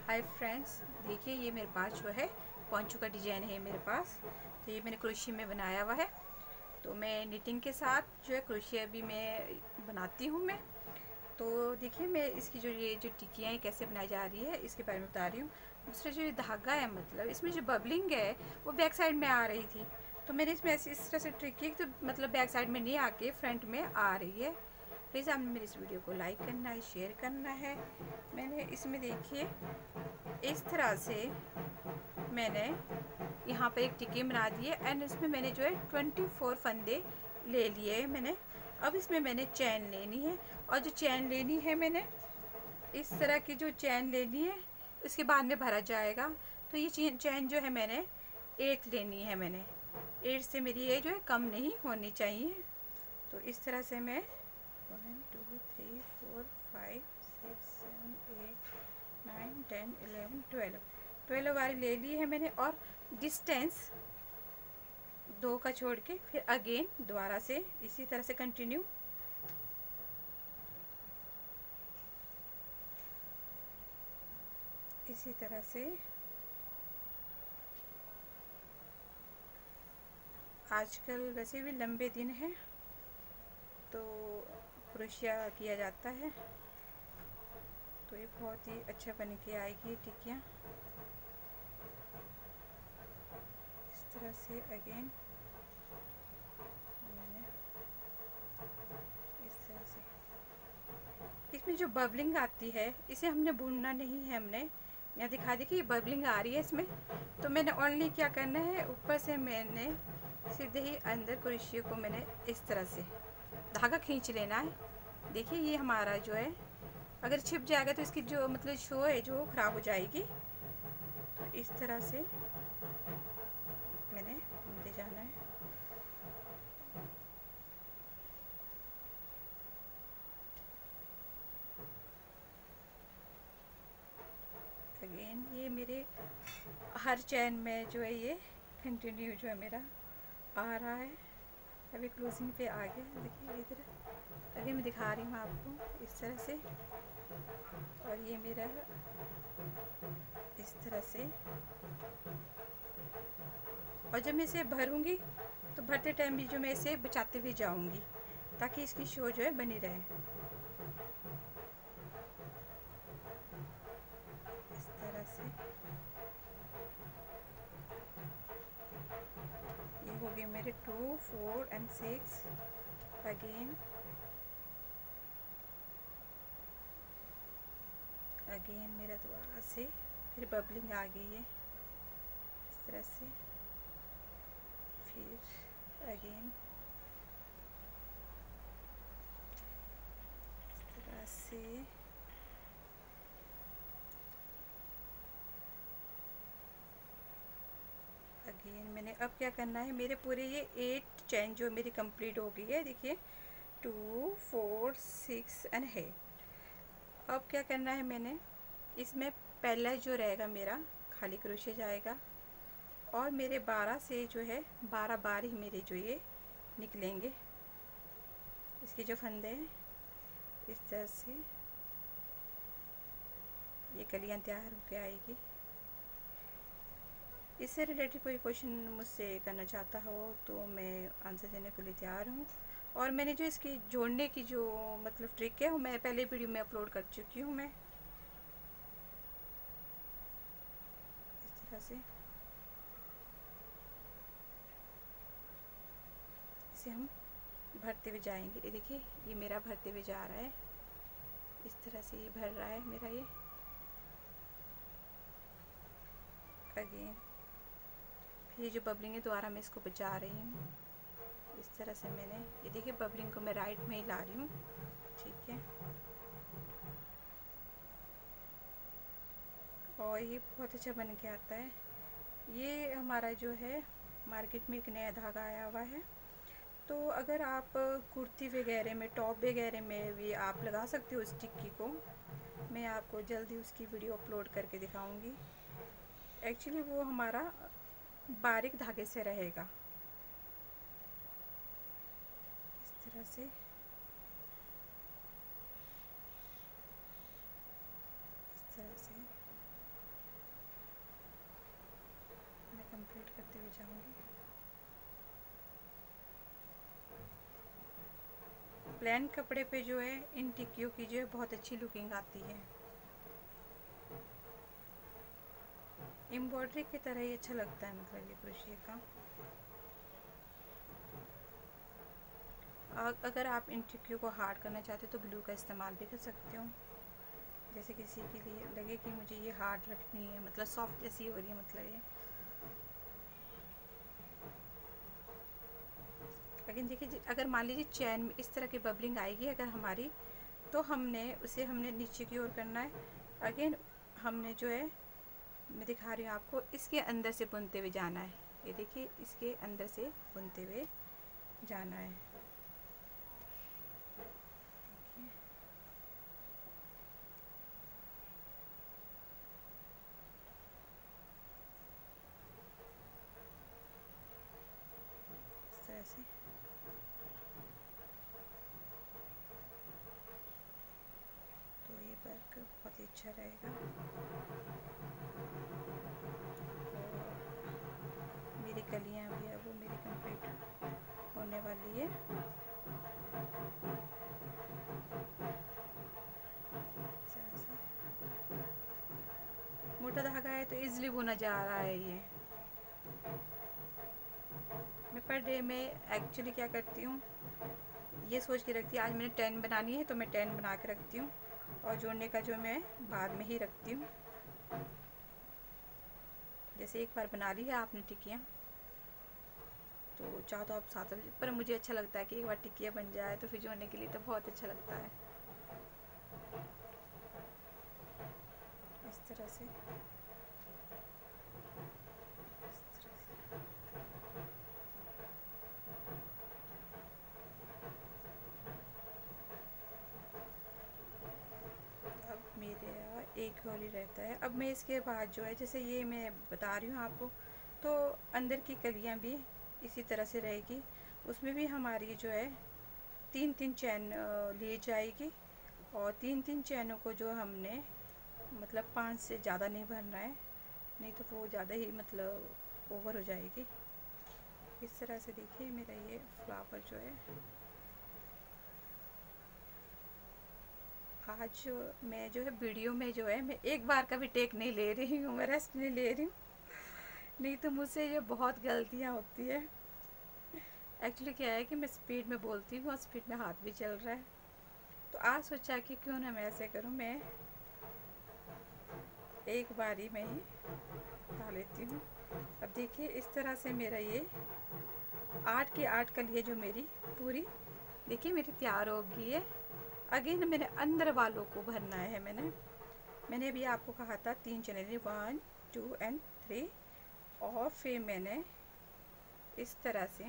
Hi friends, देखिए ये मेरे पास जो है पोंचो का डिज़ाइन है मेरे पास। तो ये मैंने क्रोशिया में बनाया हुआ है। तो मैं निटिंग के साथ जो है क्रोशिया भी मैं बनाती हूँ मैं। तो देखिए मैं इसकी ये जो टिक्कियाँ हैं कैसे बनाई जा रही है इसके बारे में बता रही हूँ। दूसरा जो ये धागा है, मतलब इसमें जो बबलिंग है वो बैक साइड में आ रही थी। तो मैंने इसमें ऐसे इस तरह से ट्रिक की तो मतलब बैक साइड में नहीं आके फ्रंट में आ रही है। प्लीज़ आपने मेरी इस वीडियो को लाइक करना है, शेयर करना है। मैंने इसमें देखिए इस तरह से मैंने यहाँ पर एक टिक्की बना दी है एंड इसमें मैंने जो है 24 फंदे ले लिए हैं मैंने। अब इसमें मैंने चैन लेनी है और जो चैन लेनी है मैंने इस तरह की जो चैन लेनी है उसके बाद में भरा जाएगा। तो ये चैन जो है मैंने 8 लेनी है मैंने। 8 से मेरी ये जो है कम नहीं होनी चाहिए। तो इस तरह से मैं 1 2 3 4 5 6 7 8 9 10 11 12 वाली ले ली है मैंने। और डिस्टेंस 2 का छोड़ के फिर अगेन दोबारा से इसी तरह से कंटिन्यू इसी तरह से। आजकल वैसे भी लंबे दिन हैं तो क्रोशिया किया जाता है। तो ये बहुत ही अच्छा बन के आएगी टिक्कियाँ। इस तरह से अगेन मैंने इस तरह से इसमें जो बबलिंग आती है इसे हमने भूनना नहीं है। हमने यहाँ दिखा दी कि ये बबलिंग आ रही है इसमें। तो मैंने ओनली क्या करना है, ऊपर से मैंने सीधे ही अंदर क्रोशिया को मैंने इस तरह से धागा खींच लेना है। देखिए ये हमारा जो है अगर छिप जाएगा तो इसकी जो मतलब शो है जो ख़राब हो जाएगी। तो इस तरह से मैंने बुनते जाना है। अगेन ये मेरे हर चैन में जो है ये कंटिन्यू जो है मेरा आ रहा है। अभी क्लोजिंग पे आ गया। देखिए इधर अभी मैं दिखा रही हूँ आपको इस तरह से। और ये मेरा इस तरह से। और जब मैं इसे भरूंगी तो भरते टाइम भी जो मैं इसे बचाते हुए जाऊंगी ताकि इसकी शो जो है बनी रहे। इस तरह से ये हो गए मेरे 2 4 एंड 6। अगेन मेरा दोबारा से फिर बबलिंग आ गई है इस तरह से। फिर अगेन इस तरह से अगेन मैंने अब क्या करना है, मेरे पूरे ये 8 चैन जो मेरी कंप्लीट हो गई है। देखिए 2 4 6 एंड है। अब क्या करना है मैंने, इसमें पहला जो रहेगा मेरा खाली क्रोशिया जाएगा और मेरे 12 से जो है 12 बार ही मेरे जो ये निकलेंगे। इसके जो फंदे हैं इस तरह से ये कलियाँ तैयार होकर आएगी। इससे रिलेटेड कोई क्वेश्चन मुझसे करना चाहता हो तो मैं आंसर देने के लिए तैयार हूँ। और मैंने जो इसकी जोड़ने की जो मतलब ट्रिक है वो मैं पहले वीडियो में अपलोड कर चुकी हूँ। मैं इस तरह से इसे हम भरते हुए जाएंगे। ये देखिए ये मेरा भरते हुए जा रहा है। इस तरह से ये भर रहा है मेरा ये। अगेन फिर ये जो बबलिंग है दोबारा मैं इसको बचा रही हूँ। इस तरह से मैंने ये देखिए बबलिंग को मैं राइट में ही ला रही हूँ। ठीक है, और ये बहुत अच्छा बन के आता है। ये हमारा जो है मार्केट में एक नया धागा आया हुआ है। तो अगर आप कुर्ती वगैरह में, टॉप वगैरह में भी आप लगा सकते हो इस टिक्की को। मैं आपको जल्दी उसकी वीडियो अपलोड करके दिखाऊंगी। एक्चुअली वो हमारा बारीक धागे से रहेगा इस तरह से। इस तरह से कंप्लीट करते हुए जाऊंगी। प्लेन कपड़े पे जो है इन टिक्कियों की जो है बहुत अच्छी लुकिंग आती है। एम्ब्रॉयडरी की तरह ही अच्छा लगता है, मतलब ये क्रोशिया का। अगर आप इन टिक्कियों को हार्ड करना चाहते हो तो ग्लू का इस्तेमाल भी कर सकते हो। जैसे किसी के लिए लगे कि मुझे ये हार्ड रखनी है, मतलब सॉफ्ट जैसी हो रही है, मतलब ये। लेकिन देखिए, अगर मान लीजिए चैन में इस तरह की बबलिंग आएगी अगर हमारी, तो हमने नीचे की ओर करना है। अगेन हमने जो है, मैं दिखा रही हूँ आपको, इसके अंदर से बुनते हुए जाना है। ये देखिए, इसके अंदर से बुनते हुए जाना है। देखिए, इस तरह से। तो ये वर्क बहुत ही अच्छा रहेगा। और मेरी कलियाँ भी है वो मेरी कंप्लीट होने वाली है। मोटा धागा है तो इजीली बुना जा रहा है ये। मैं पर डे में एक्चुअली क्या करती हूँ, ये सोच के रखती हूँ आज मैंने 10 बनानी है तो मैं 10 बना के रखती हूँ, और जोड़ने का जो मैं बाद में ही रखती हूँ। जैसे एक बार बना ली है आपने टिक्कियाँ, तो चाहो तो आप साथ में, पर मुझे अच्छा लगता है कि एक बार टिक्कियाँ बन जाए तो फिर जोड़ने के लिए तो बहुत अच्छा लगता है। इस तरह से, अब मेरा एक और ही रहता है। अब मैं इसके बाद जो है, जैसे ये मैं बता रही हूँ आपको, तो अंदर की कलियाँ भी इसी तरह से रहेगी। उसमें भी हमारी जो है 3-3 चैन लिए जाएगी, और 3-3 चैनों को जो हमने, मतलब 5 से ज़्यादा नहीं भरना है, नहीं तो वो ज़्यादा ही मतलब ओवर हो जाएगी। इस तरह से देखिए मेरा ये फ्लावर जो है, आज मैं जो है वीडियो में जो है मैं एक बार का भी टेक नहीं ले रही हूँ, मैं रेस्ट नहीं ले रही हूँ, नहीं तो मुझसे ये बहुत गलतियाँ होती है। एक्चुअली क्या है कि मैं स्पीड में बोलती हूँ और स्पीड में हाथ भी चल रहा है, तो आज सोचा कि क्यों ना मैं ऐसे करूँ, मैं एक बारी में ही बता लेती हूँ। अब देखिए इस तरह से मेरा ये 8 की 8 कलियाँ जो मेरी पूरी देखिए मेरी तैयार हो गई है। अगेन मैंने अंदर वालों को भरना है। मैंने अभी आपको कहा था 3 चैनल, 1 2 एंड 3, और फिर मैंने इस तरह से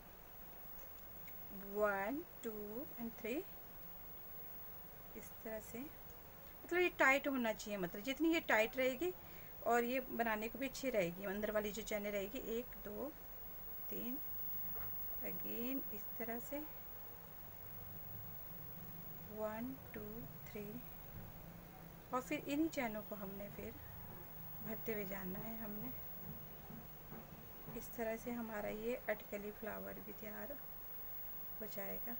1 2 एंड 3, इस तरह से, मतलब ये टाइट होना चाहिए, मतलब जितनी ये टाइट रहेगी और ये बनाने को भी अच्छी रहेगी, अंदर वाली जो चैनें रहेगी 1 2 3, अगेन इस तरह से 1 2 3, और फिर इन्हीं चैनों को हमने फिर भरते हुए जाना है। हमने इस तरह से हमारा ये अटकली फ्लावर भी तैयार हो जाएगा।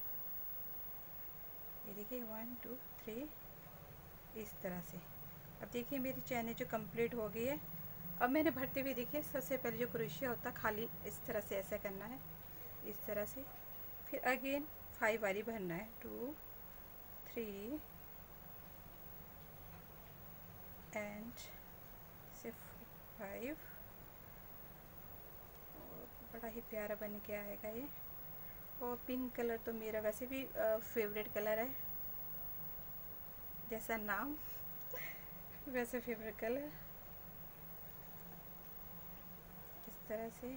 ये देखिए 1 2 3, इस तरह से। अब देखिए मेरी चैनें जो कंप्लीट हो गई है। अब मैंने भरते हुए देखिए, सबसे पहले जो क्रोशिया होता है खाली इस तरह से ऐसा करना है, इस तरह से, फिर अगेन 5 वाली भरना है, 2 3 एंड से 5, और बड़ा ही प्यारा बन के आएगा ये। और पिंक कलर तो मेरा वैसे भी फेवरेट कलर है, जैसा नाम वैसे फेवरेट कलर। इस तरह से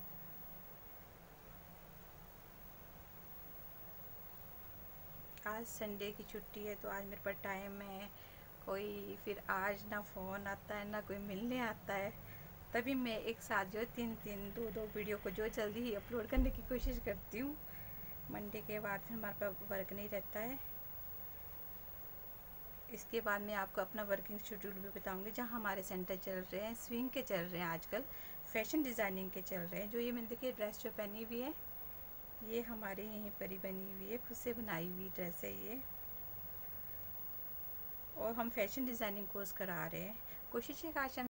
आज संडे की छुट्टी है तो आज मेरे पास टाइम है, कोई फिर आज ना फ़ोन आता है ना कोई मिलने आता है, तभी मैं एक साथ जो 3-3 2-2 वीडियो को जो जल्दी ही अपलोड करने की कोशिश करती हूँ। मंडे के बाद फिर हमारे पास वर्क नहीं रहता है। इसके बाद मैं आपको अपना वर्किंग शेड्यूल भी बताऊंगी, जहाँ हमारे सेंटर चल रहे हैं, स्विंग के चल रहे हैं आजकल, फैशन डिज़ाइनिंग के चल रहे हैं। जो ये मैंने देखिए ड्रेस जो पहनी हुई है, ये हमारे यहीं पर ही बनी हुई है, खुद से बनाई हुई ड्रेस है ये। और हम फैशन डिज़ाइनिंग कोर्स करा रहे हैं। कोशिश है आज